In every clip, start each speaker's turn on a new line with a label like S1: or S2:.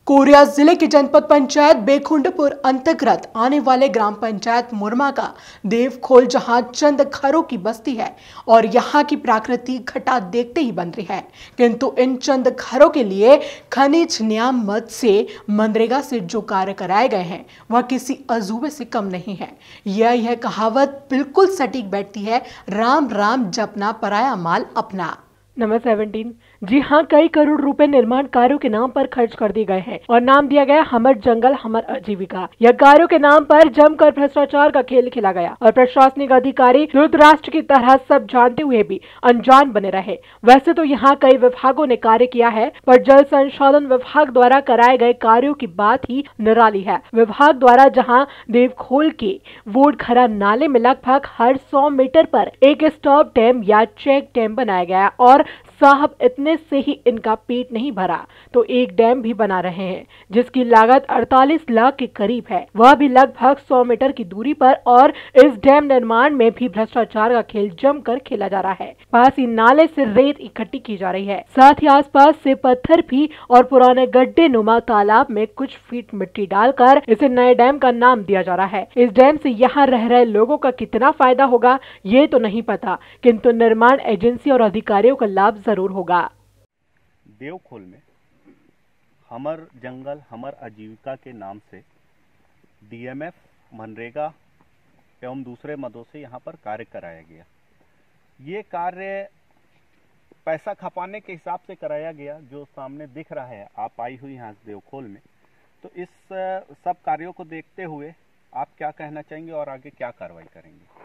S1: Korea जिले की जनपद पंचायत बेखुंडपुर अंतर्गत आने वाले ग्राम पंचायत मुरमा का देवखोल जहां चंद घरों की बस्ती है और यहां की प्रकृति घटा देखते ही बन रही है, किंतु इन चंद घरों के लिए खनिज नियाम मद से मनरेगा से जो कार्य कराए गए हैं वह किसी अजूबे से कम नहीं है। यह कहावत बिल्कुल सटीक बैठती है, राम राम जपना पराया माल अपना। नंबर 17। जी हाँ, कई करोड़ रुपए निर्माण कार्यों के नाम पर खर्च कर दिए गए हैं और नाम दिया गया हमर जंगल हमर आजीविका। यह कार्यों के नाम पर जमकर भ्रष्टाचार का खेल खेला गया और प्रशासनिक अधिकारी धृतराष्ट्र की तरह सब जानते हुए भी अनजान बने रहे। वैसे तो यहाँ कई विभागों ने कार्य किया है, पर जल संसाधन विभाग द्वारा कराए गए कार्यों की बात ही निराली है। विभाग द्वारा जहाँ देवखोल के वोटखरा नाले में लगभग हर 100 मीटर पर एक स्टॉप डैम या चेक डैम बनाया गया और साहब इतने से ही इनका पेट नहीं भरा तो एक डैम भी बना रहे हैं जिसकी लागत 48 लाख के करीब है, वह भी लगभग 100 मीटर की दूरी पर। और इस डैम निर्माण में भी भ्रष्टाचार का खेल जमकर खेला जा रहा है। पास ही नाले से रेत इकट्ठी की जा रही है, साथ ही आसपास से पत्थर भी और पुराने गड्ढे नुमा तालाब में कुछ फीट मिट्टी डालकर इसे नए डैम का नाम दिया जा रहा है। इस डैम से यहाँ रह रहे लोगों का कितना फायदा होगा ये तो नहीं पता, किंतु निर्माण एजेंसी और अधिकारियों का लाभ जरूर होगा।
S2: देवखोल में हमर जंगल हमर आजीविका के नाम से डीएमएफ, मनरेगा एवं दूसरे मदों से यहाँ पर कार्य कराया गया। ये कार्य पैसा खपाने के हिसाब से कराया गया, जो सामने दिख रहा है। आप आई हुई यहाँ देवखोल में, तो इस सब कार्यों को देखते हुए आप क्या कहना चाहेंगे और आगे क्या कार्रवाई करेंगे?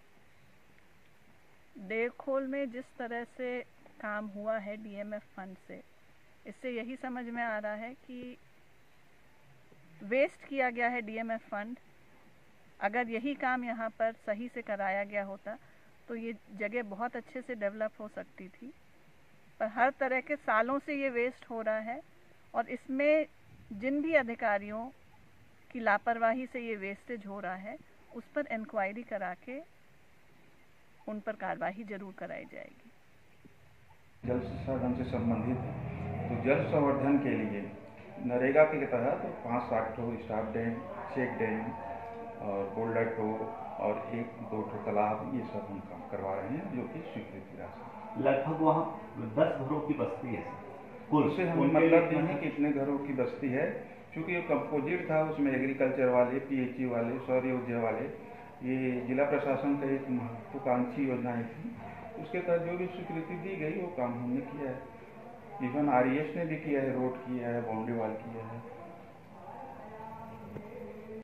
S3: देवखोल में जिस तरह से काम हुआ है डीएमएफ फंड से, इससे यही समझ में आ रहा है कि वेस्ट किया गया है डीएमएफ फंड। अगर यही काम यहाँ पर सही से कराया गया होता तो ये जगह बहुत अच्छे से डेवलप हो सकती थी, पर हर तरह के सालों से ये वेस्ट हो रहा है और इसमें जिन भी अधिकारियों की लापरवाही से ये वेस्टेज हो रहा है उस पर इंक्वायरी करा के उन पर कार्रवाई जरूर कराई जाएगी।
S4: जल संसाधन से संबंधित है, तो जल संवर्धन के लिए नरेगा के तहत 5-7 ठो स्टॉप डैम, चेक डैम और बोल्डर ठो और 1-2 ठो तालाब, ये सब हम काम करवा रहे हैं, जो कि स्वीकृति राशि।
S2: लगभग वहाँ 10 घरों की बस्ती है कुल
S4: से हमें मतलब नहीं कि इतने घरों की बस्ती है, क्योंकि ये कंपोजिट था, उसमें एग्रीकल्चर वाले, पीएचई वाले, सौर ऊर्जा वाले, ये जिला प्रशासन का एक महत्वाकांक्षी योजनाएं थी, उसके तहत जो भी स्वीकृति दी गई वो काम हमने किया है। इवन आरईएस ने भी किया है, रोड किया है, बाउंड्री वाल किया है।